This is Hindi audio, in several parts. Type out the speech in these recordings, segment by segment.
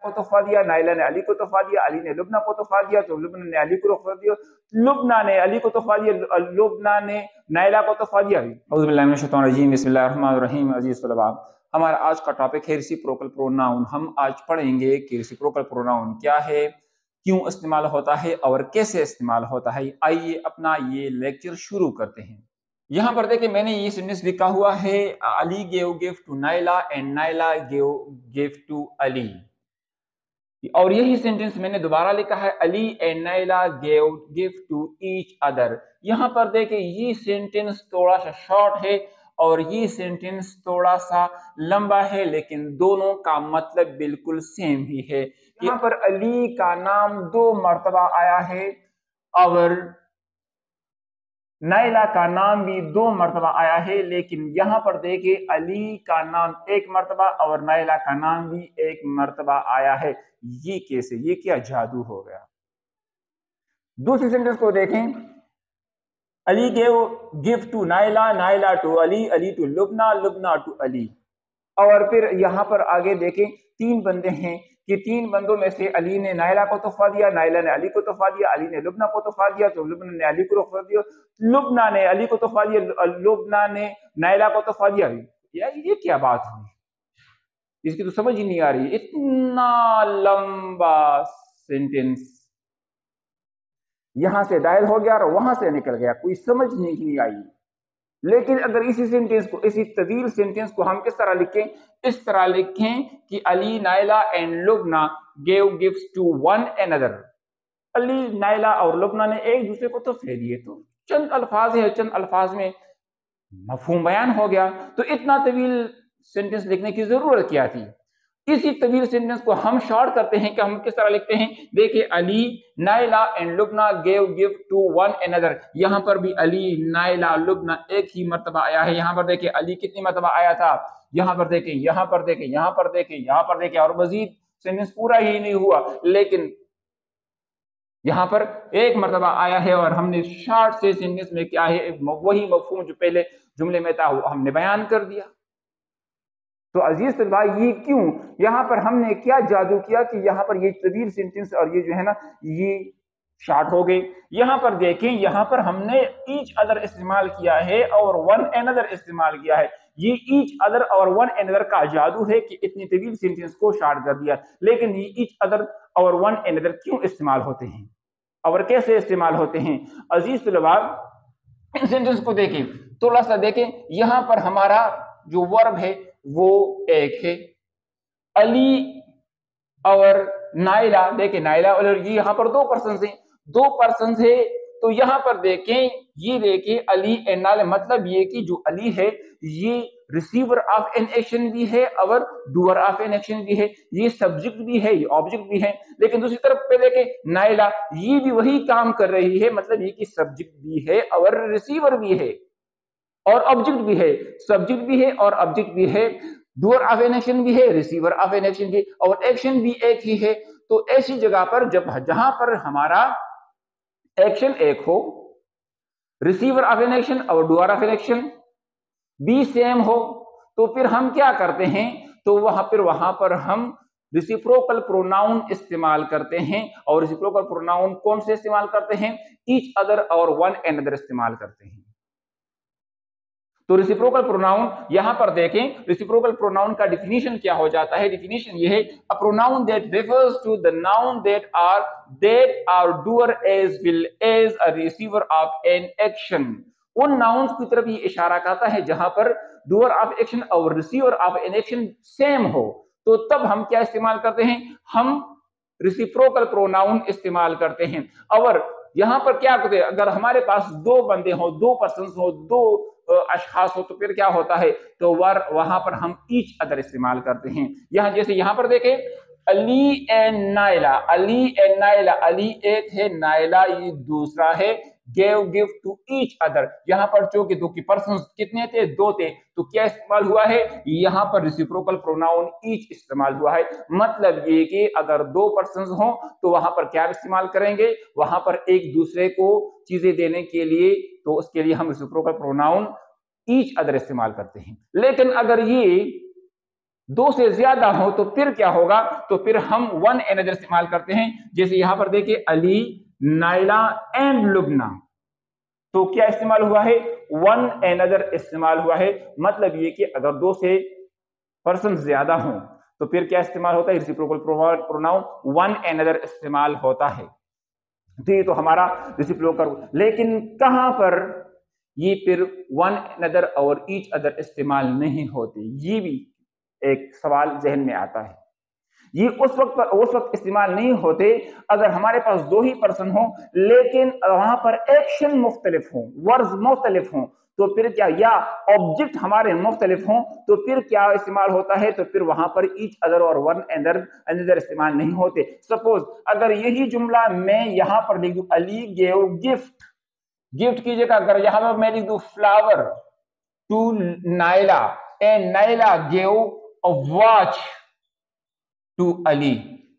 को तोहफा दिया, नाइला ने अली को तोहफा दिया, अली ने लुबना को तोहफा दिया, तो लुबना ने अली को तोहफा दिया, लुबना ने अली को तोहफा दिया, लुबना ने नाइला को तोहफा दिया। औज़ु बिल्लाहि मिनश शैतानिर रजीम, बिस्मिल्लाहिर रहमानिर रहीम। अजीज तलबा, हमारा आज का टॉपिक है रेसिप्रोकल प्रोनाउन। हम आज पढ़ेंगे कि रेसिप्रोकल प्रोनाउन क्या है, क्यों इस्तेमाल होता है और कैसे इस्तेमाल होता है। आइए अपना ये लेक्चर शुरू करते हैं। यहाँ पर देखिए, मैंने ये सेंटेंस लिखा हुआ है, Ali gave gift to Naila and Naila gave gift to Ali. और यही सेंटेंस मैंने दोबारा लिखा है, Ali and Naila gave gift to each other. यहाँ पर देखिए, ये सेंटेंस थोड़ा सा शॉर्ट है और ये सेंटेंस थोड़ा सा लंबा है, लेकिन दोनों का मतलब बिल्कुल सेम ही है। यहाँ पर अली का नाम 2 मर्तबा आया है और नाइला का नाम भी 2 मर्तबा आया है, लेकिन यहाँ पर देखिए अली का नाम 1 मर्तबा और नाइला का नाम भी 1 मर्तबा आया है। ये कैसे, ये क्या जादू हो गया। दूसरी सेंटेंस को देखें, Ali gave gift to Naila, Naila to Ali, Ali to Lubna, Lubna to Ali. और फिर यहाँ पर आगे देखें, 3 बंदे हैं कि 3 बंदों में से अली ने नाइला को तोहफा दिया, नाइला ने अली को तोहफा दिया, अली ने लुबना को तोहफा दिया, तो लुबना ने अली को तोहफा दिया, लुबना ने अली को तोहफा दिया, लुबना ने नाइला को तोहफा दिया। यार ये क्या बात हुई, इसकी तो समझ ही नहीं आ रही। इतना लंबा सेंटेंस यहां से डायल हो गया और वहां से निकल गया, कोई समझ नहीं आई। लेकिन अगर इसी सेंटेंस को, इसी तवील सेंटेंस को हम किस तरह लिखें, इस तरह लिखें कि Ali, Naila and Lubna gave gifts to one another. Ali, Naila और लुबना ने एक दूसरे को तोहफे दिए। तो चंद अल्फाज है, चंद अल्फाज में मफहूम बयान हो गया। तो इतना तवील सेंटेंस लिखने की जरूरत क्या थी। इसी तवील सेंटेंस को हम शॉर्ट करते हैं कि हम किस तरह लिखते हैं। देखिए, Ali, Naila and Lubna gave gift to one another. यहाँ पर भी अली, नाइला, लुबना एक ही मर्तबा आया है। यहाँ पर देखिए अली कितनी मर्तबा आया था, यहाँ पर देखें, यहाँ पर देखें, यहाँ पर देखें, यहाँ पर देखें, और मजीद सेंटेंस पूरा ही नहीं हुआ, लेकिन यहाँ पर 1 मर्तबा आया है। और हमने शॉर्ट से सेंटेंस में क्या है, वही मफहूम जो पहले जुमले में था वो हमने बयान कर दिया। तो अजीज तलबा, ये क्यों, यहाँ पर हमने क्या जादू किया कि यहाँ पर ये तवील सेंटेंस और ये जो है ना, ये शॉर्ट हो गई। यहाँ पर देखें, यहाँ पर हमने ईच अदर इस्तेमाल किया है और वन अनदर इस्तेमाल किया है। ये ईच अदर और वन अनदर का जादू है कि इतनी तवील सेंटेंस को शॉर्ट कर दिया। लेकिन ये ईच अदर और वन अनदर क्यों इस्तेमाल होते हैं और कैसे इस्तेमाल होते हैं। अजीज तलबा, इन सेंटेंस को देखें, थोड़ा सा देखें। यहाँ पर हमारा जो वर्ब है वो एक है, अली और नाइला। देखिए, नाइला और ये यहाँ पर 2 पर्सन हैं, 2 पर्सन है। तो यहाँ पर देखें, ये देखिए अली एंड नाइला, मतलब ये कि जो अली है ये रिसीवर ऑफ एन एक्शन भी है और डूअर ऑफ एन एक्शन भी है, ये सब्जेक्ट भी है, ये ऑब्जेक्ट भी है। लेकिन दूसरी तरफ पे देखें, नाइला ये भी वही काम कर रही है, मतलब ये कि सब्जेक्ट भी है और रिसीवर भी है और ऑब्जेक्ट भी है, सब्जेक्ट भी है और ऑब्जेक्ट भी है, डूअर ऑफ एन एक्शन भी है, रिसीवर ऑफ एन एक्शन भी, और एक्शन भी एक ही है। तो ऐसी जगह पर जहां पर हमारा एक्शन एक हो, रिसीवर ऑफ एन एक्शन और डूअर ऑफ एन एक्शन भी सेम हो, तो फिर हम क्या करते हैं, तो वहां पर हम रेसिप्रोकल प्रोनाउन इस्तेमाल करते हैं। और रेसिप्रोकल प्रोनाउन कौन से इस्तेमाल करते हैं, ईच अदर और वन अनदर इस्तेमाल करते हैं। तो रेसिप्रोकल प्रोनाउन यहां पर देखें, रेसिप्रोकल प्रोनाउन का डिफिनीशन क्या हो जाता है। डिफिनीशन ये है, a pronoun that refers to the noun that are doer as well as a receiver of an action. उन नाउन्स की तरफ ये इशारा करता है जहां पर डूअर ऑफ एक्शन और receiver of an action same हो। तो तब हम क्या इस्तेमाल करते हैं, हम रेसिप्रोकल प्रोनाउन इस्तेमाल करते हैं। और यहां पर क्या करते हैं, अगर हमारे पास 2 बंदे हो, 2 पर्सन हो, 2 अशखास हो, तो फिर क्या होता है, तो वहां पर हम ईच अदर इस्तेमाल करते हैं। यहां जैसे यहां पर देखें, अली एंड नाइला, अली एंड नाइला, अली एक है, नाइला ये दूसरा है, gave gift to each other. यहाँ पर चूंकि 2 की पर्सन कितने थे, 2 थे, तो क्या इस्तेमाल हुआ है, यहाँ पर रेसिप्रोकल प्रोनाउन ईच इस्तेमाल हुआ है। मतलब ये कि अगर 2 पर्सन हो तो वहां पर क्या इस्तेमाल करेंगे, वहां पर एक दूसरे को चीजें देने के लिए, तो उसके लिए हम रेसिप्रोकल प्रोनाउन ईच अदर इस्तेमाल करते हैं। लेकिन अगर ये दो से ज्यादा हो तो फिर क्या होगा, तो फिर हम वन एनदर इस्तेमाल करते हैं। जैसे यहां पर देखिए अली, नाइला एंड लुबना, तो क्या इस्तेमाल हुआ है, वन एनदर इस्तेमाल हुआ है। मतलब ये कि अगर दो से पर्सन ज्यादा हो तो फिर क्या इस्तेमाल होता है, रेसिप्रोकल प्रोनाउन वन एनदर इस्तेमाल होता है। तो ये तो हमारा रेसिप्रोकल, लेकिन कहां पर ये फिर वन अनदर और ईच अदर इस्तेमाल नहीं होते, ये भी एक सवाल जहन में आता है। ये उस वक्त इस्तेमाल नहीं होते अगर हमारे पास दो ही पर्सन हो, लेकिन वहां पर एक्शन मुख्तलिफ हो, वर्ड्स मुख्तलिफ हो, तो फिर क्या, या ऑब्जेक्ट हमारे मुख्तलिफ हों, तो फिर क्या इस्तेमाल होता है, तो फिर वहां पर ईच अदर और वन अनदर इस्तेमाल नहीं होते। सपोज अगर यही जुमला मैं यहां पर लिख दूं, अली गेव गिफ्ट, गिफ्ट की जगह अगर यहां पर मैं लिख दूं flower to Naila and Naila gave a watch to Ali,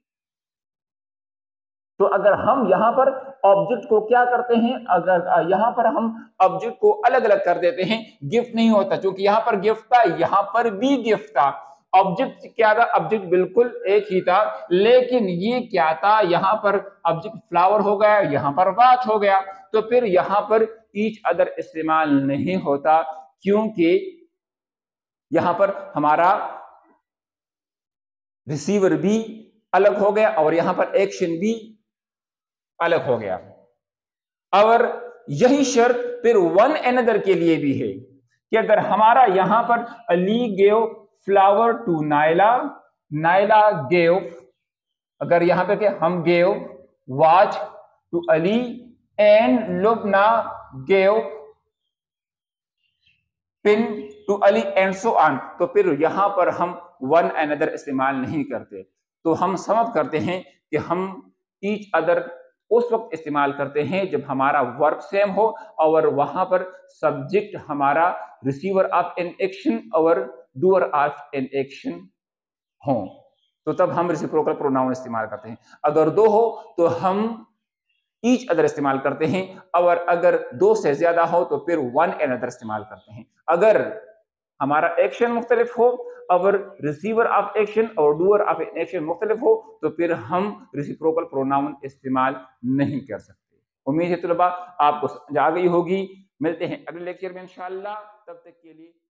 तो अगर हम यहां पर ऑब्जेक्ट को क्या करते हैं, अगर यहां पर हम ऑब्जेक्ट को अलग अलग कर देते हैं, गिफ्ट नहीं होता, क्योंकि यहां पर गिफ्ट था, यहां पर भी गिफ्ट था। ऑब्जेक्ट क्या था, ऑब्जेक्ट बिल्कुल एक ही था, लेकिन ये क्या था, यहां पर ऑब्जेक्ट फ्लावर हो गया, यहां पर वॉच हो गया, तो फिर यहां पर ईच अदर इस्तेमाल नहीं होता, क्योंकि यहां पर हमारा रिसीवर भी अलग हो गया और यहां पर एक्शन भी अलग हो गया। और यही शर्त फिर वन अनदर के लिए भी है कि अगर हमारा यहां पर Ali gave flower to Naila, Naila gave, अगर यहां पे क्या, हम gave watch to Ali and Lubna gave pin to Ali and so on, तो फिर यहां पर हम वन अनदर इस्तेमाल नहीं करते। तो हम समझ करते हैं कि हम ईच अदर उस वक्त इस्तेमाल करते हैं जब हमारा वर्ब सेम हो और वहां पर सब्जेक्ट हमारा रिसीवर ऑफ एन एक्शन और डूअर ऑफ एन एक्शन हो, तो तब हम रेसिप्रोकल प्रोनाउन इस्तेमाल करते हैं। अगर दो हो तो हम ईच अदर इस्तेमाल करते हैं, और अगर दो से ज्यादा हो तो फिर वन अनदर इस्तेमाल करते हैं। अगर हमारा एक्शन मुख्तलिफ हो और रिसीवर ऑफ एक्शन और डूअर ऑफ एक्शन मुख्तलिफ हो, तो फिर हम रेसिप्रोकल प्रोनाउन इस्तेमाल नहीं कर सकते। उम्मीद है तलबा आपको समझ आ गई होगी। मिलते हैं अगले लेक्चर में इंशाअल्लाह, तब तक के लिए